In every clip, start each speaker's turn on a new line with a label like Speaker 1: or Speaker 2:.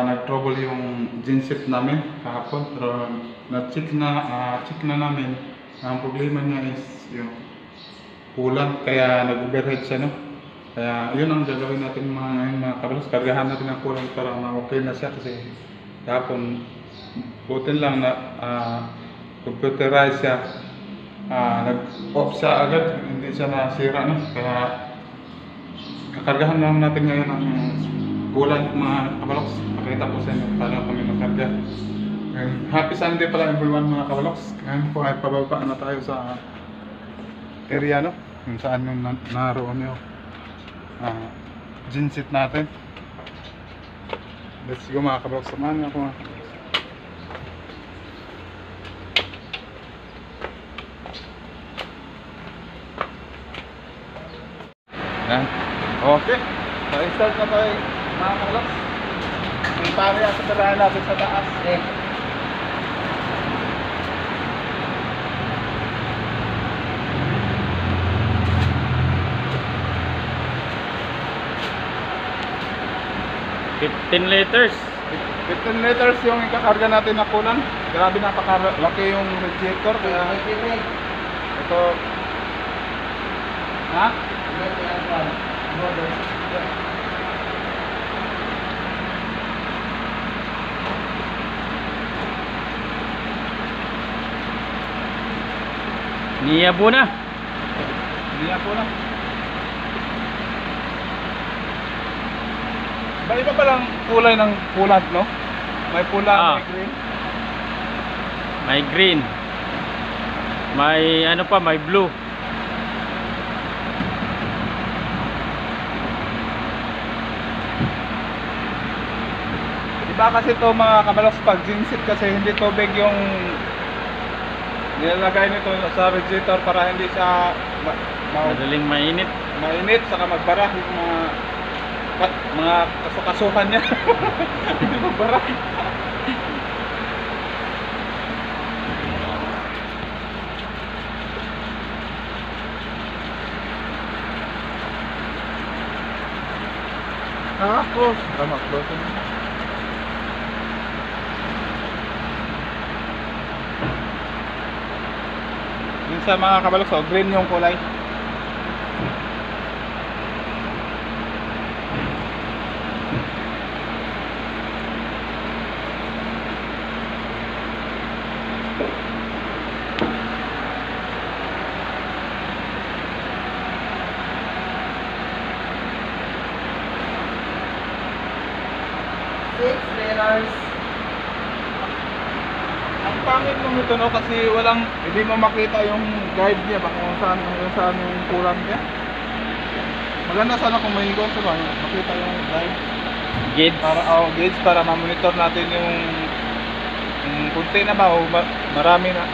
Speaker 1: nag-trouble yung genset namin kahapon, pero check na namin. Ang problema niya is yung kulang, kaya nag-overhead siya, no? Kaya yun ang gagawin natin mga kabalos, kargahan natin ang kulang para ma-okay na siya, kasi kahapon butin lang na computerize siya, nag-off siya agad, hindi siya nasira, no? Kaya kakargahan lang natin ngayon ang kulang mga kabaloks. Pakita ko sa inyo paano kami makarga. Happy Sunday pala everyone mga kabaloks. Ngayon po ay pababa na tayo sa area, no? Kung saan yung naroon yung genset natin. Let's go mga kabaloks. Samahan nga po mga kabaloks. Yan. Okay. So-start na tayo mga kabaloks. Yung pare ang satarahan natin sa taas.
Speaker 2: $15 liters.
Speaker 1: 15 liters yung ikakarga natin na kulan. Grabe, napakalaki yung radiator. Kaya ito. Ha?
Speaker 2: Niyabo na.
Speaker 1: Niyabo na. Iba pa lang kulay ng kulat, no? May pula, may green.
Speaker 2: May green. May ano pa, may blue.
Speaker 1: Iba kasi to mga kabaloks, pag genset kasi hindi tubig yung nilalagay nito sa radiator para hindi siya
Speaker 2: madaling mainit.
Speaker 1: Mainit, saka magbara yung mga kasukasukan niya. Hindi magbara. Close. Tama, close. Yun sa mga kabaloks, so green yung kulay. Ang pangit mo ito, no, kasi hindi mo makita yung guide niya, baka kung saan yung kulang niya. Maganda sana kung may guide ba, makita yung guide. Gauge para ma-monitor natin yung kunti na ba o marami na.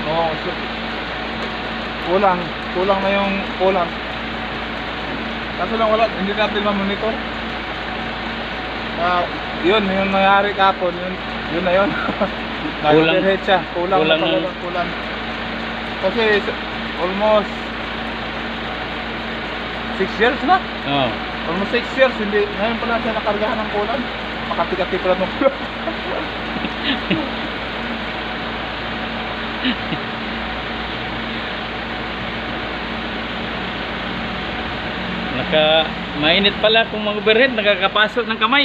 Speaker 1: Kulang na yung kulang. Kaso lang hindi natin ma-monitor. Yun yung nangyari kahapon, yun na yun. Nag-overhead siya, kulang. Kasi almost 6 years na. Almost 6 years, hindi ngayon pala siya nakargahan ng kulang. Makati-kati pala ng kulang.
Speaker 2: Mainit pala kung mag-overhead, nakakapasok ng kamay.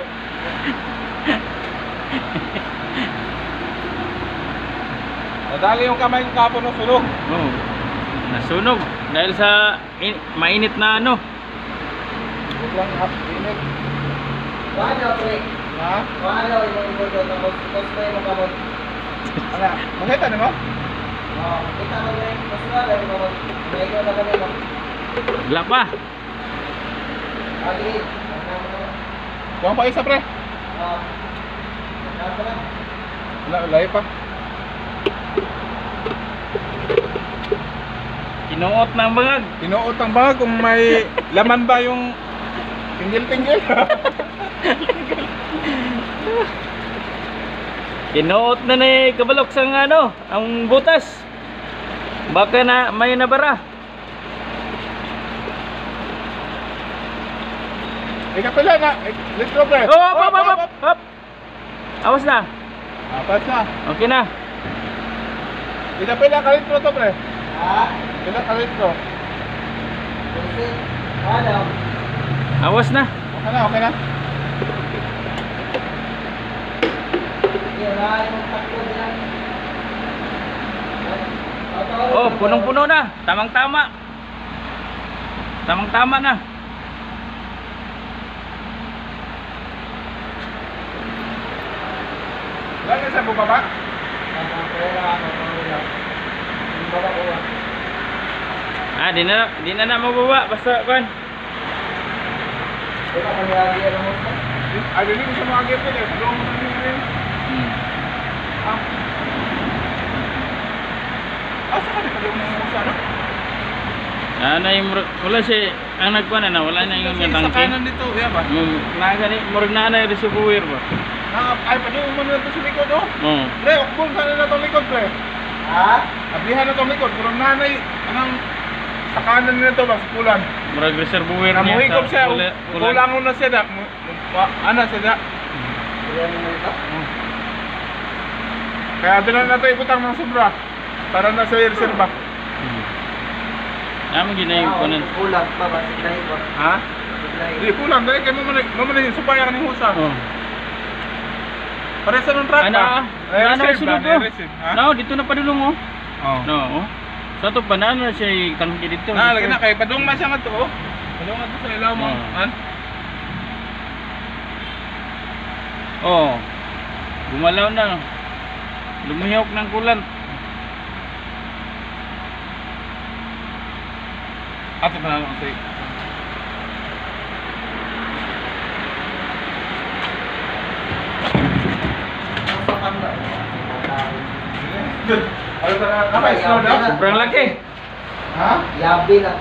Speaker 1: Nadali yung kamay ko kapon ng sunog.
Speaker 2: Nasunog dahil sa mainit na ano.
Speaker 1: Sobrang init.
Speaker 3: Paano, pre?
Speaker 1: Ha?
Speaker 3: Paano yung ibudo na gusto mo kamot?
Speaker 1: Ano? Makita niyo mo?
Speaker 3: Oo, kita mo rin. Gusto na rin mo. May ikaw na kami mo.
Speaker 2: Wala pa.
Speaker 3: Sige.
Speaker 1: Buwan pa isa, pre.
Speaker 3: Oo.
Speaker 1: Layo pa.
Speaker 2: Kinuot ng bangag.
Speaker 1: Kinuot ang bag kung may laman ba yung tinggil-tinggil.
Speaker 2: Kinuot na ni Kabaloks ang ano, ang butas. Baka na may nabara.
Speaker 1: Ikapila na. Let's go, pre.
Speaker 2: Oh, up. Awas na.
Speaker 1: Apat na.
Speaker 2: Okay na.
Speaker 1: Pila ka litro to, pre?
Speaker 3: Ha?
Speaker 1: Pila ka litro?
Speaker 3: Kasi, ano?
Speaker 2: Awas na.
Speaker 1: Okay na, okay na.
Speaker 3: Yan na, yung takbo yan.
Speaker 2: Oh, punong-puno na. Tamang-tama. Tamang-tama na.
Speaker 1: Lagi sa bubaba?
Speaker 2: Ah, di na mababa basta kan.
Speaker 3: Wala kami lagi, alam mo.
Speaker 1: Ay, dili ko sa mga gipin eh. Tulungan mo na nila yun. Ah. Asa ka di ka mo sa ano?
Speaker 2: Na yung wala si ang nagkuan na wala na yung
Speaker 1: Kasi sa
Speaker 2: tangke.
Speaker 1: kanan dito, yeah ba?
Speaker 2: Na gani murag na na reservoir ba.
Speaker 1: Ay, padung mo na ito sa likod, oh.
Speaker 2: Oh.
Speaker 1: Pre, ukbong ka na itong likod, pre.
Speaker 3: Ha?
Speaker 1: Ablihan na itong likod. Kurang nanay, anong sa kanan nila ito, bang pulan.
Speaker 2: Murag reservoir niya.
Speaker 1: Namuhigop siya,
Speaker 2: kulang.
Speaker 1: kulangon na siya, ano siya,
Speaker 3: Yan mo ito?
Speaker 1: kaya doon na natin ibutang ng sobra. Para na sa reserva.
Speaker 2: Amo ginay kunan.
Speaker 3: Kulang pa ba? Siglahin ko.
Speaker 1: Ha?
Speaker 3: Siglahin.
Speaker 1: Hindi, kulang. Dahil kayo mo na yung supaya ka ng husa.
Speaker 2: Oh.
Speaker 1: Pare sa nung truck
Speaker 2: Ana,
Speaker 1: ba?
Speaker 2: ana sulod ko.
Speaker 1: receive, ha?
Speaker 2: No, dito na padulong oh.
Speaker 1: Oo.
Speaker 2: No, oh. Sa to banana siya tangke dito.
Speaker 1: Lagi na kay padung man siya nga to, oh. Padung nga to sa ilaw mo.
Speaker 2: Oo.
Speaker 1: Han?
Speaker 2: Oh. Gumalaw na. Lumihok ng kulant.
Speaker 1: Ate pa na lang say.
Speaker 3: Nasa kanda.
Speaker 1: Ano ta na? Kapay slow down.
Speaker 2: Sobrang laki.
Speaker 1: Ha?
Speaker 3: Yabi na.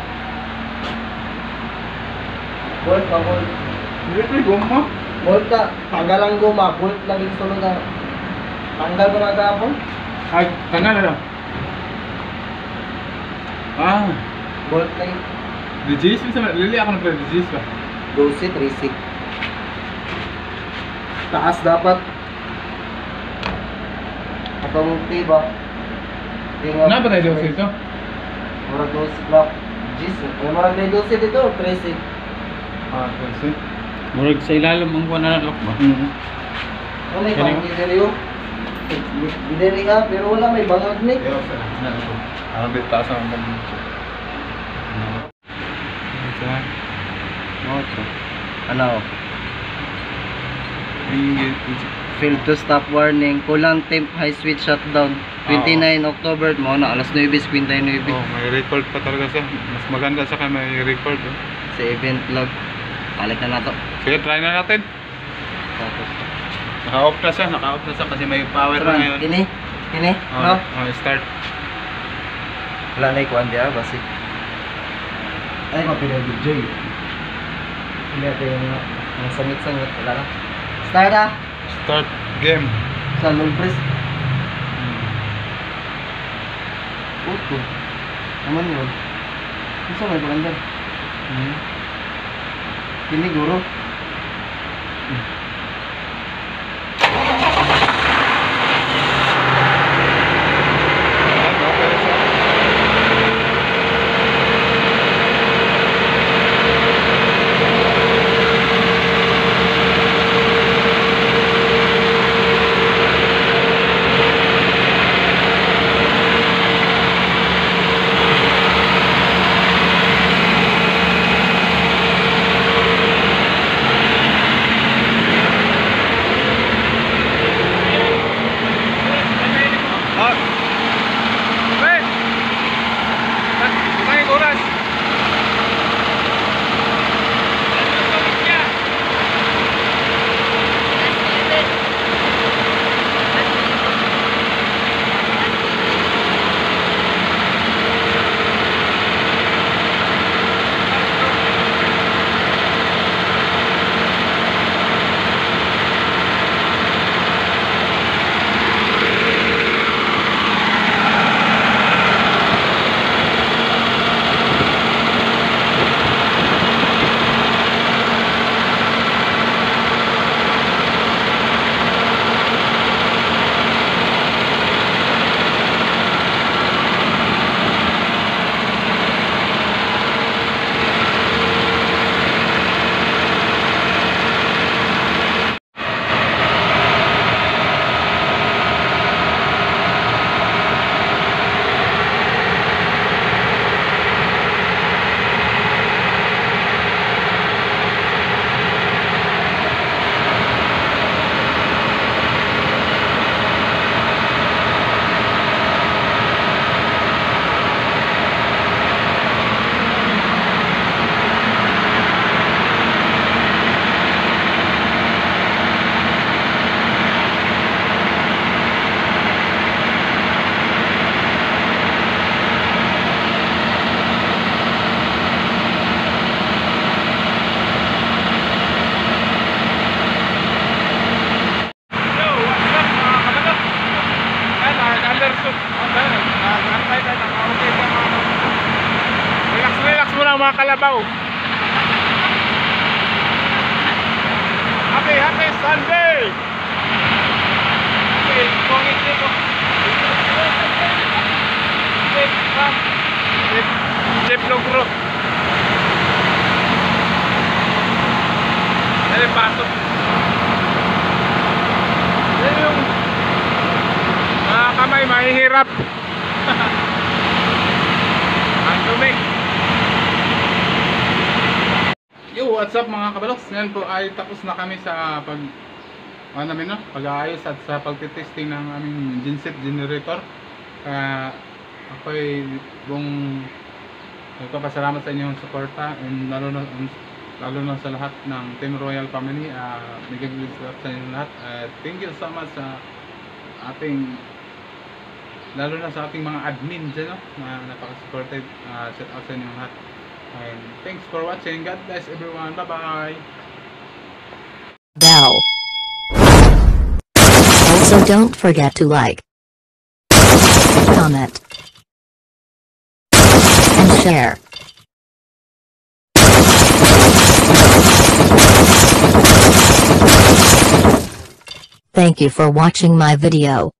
Speaker 3: Bolt pa, bolt.
Speaker 1: Hindi pa gumma.
Speaker 3: Bolt ka. Tanggal ang guma. Bolt lagi sunod na. Tanggal ko na gapon.
Speaker 1: Ay, tanggal na lang. Ah,
Speaker 3: Bolt na yun.
Speaker 1: digis sa lili ako na pre digis ba?
Speaker 3: 12, 36. Taas dapat. Kapamuti ba?
Speaker 1: Na ba tayo dito?
Speaker 3: Murag 12 block. Gis. Murag na 12 dito. 13.
Speaker 1: Ah, kasi.
Speaker 2: Murag sa ilalim ang kuan na lock ba.
Speaker 3: Ano may
Speaker 2: Kani-
Speaker 3: pang gideryo? Gideri nga, pero wala may bangag ni.
Speaker 1: Yo, sa. Na to. Ang bit taas ang bang.
Speaker 3: Ano? Failed to stop warning. Kulang temp high switch shutdown. 29 October mo na alas 9:59.
Speaker 1: Oh, may record pa talaga siya. Mas maganda sa kanya may record. Oh.
Speaker 3: Sa event log. Balik na nato.
Speaker 1: Sige, try na natin.
Speaker 3: Tapos.
Speaker 1: Naka-off na siya kasi may power na ngayon.
Speaker 3: Kini?
Speaker 1: Oh,
Speaker 3: No?
Speaker 1: oh, start.
Speaker 3: Wala na ikuan dia basi. Ay, mapinag-DJ. Hindi ito yung sangit-sangit. Wala na. Start ah!
Speaker 1: Start game.
Speaker 3: Sa low press. Puto. Naman yun. Gusto may paganda. Kini guro.
Speaker 1: kalabaw. Happy Sunday! Okay, kongit dito. Chip Logro. Dali, pasok. Yan yung mga kamay mahihirap. Ang dumi. Yo, what's up mga kabaloks? Ngayon po ay tapos na kami sa pag-aayos at sa pagtitesting ng aming genset generator. Kaya ako ay buong nagpapasalamat sa inyong suporta, and lalo na sa lahat ng Team Royal Family. Nag-bless sa inyo lahat. Thank you so much sa lalo na sa ating mga admin dyan, na napaka-supported. Shout out sa inyo lahat. And thanks for watching. God bless everyone. Bye-bye.
Speaker 4: Bell. Also don't forget to like, comment, and share. Thank you for watching my video.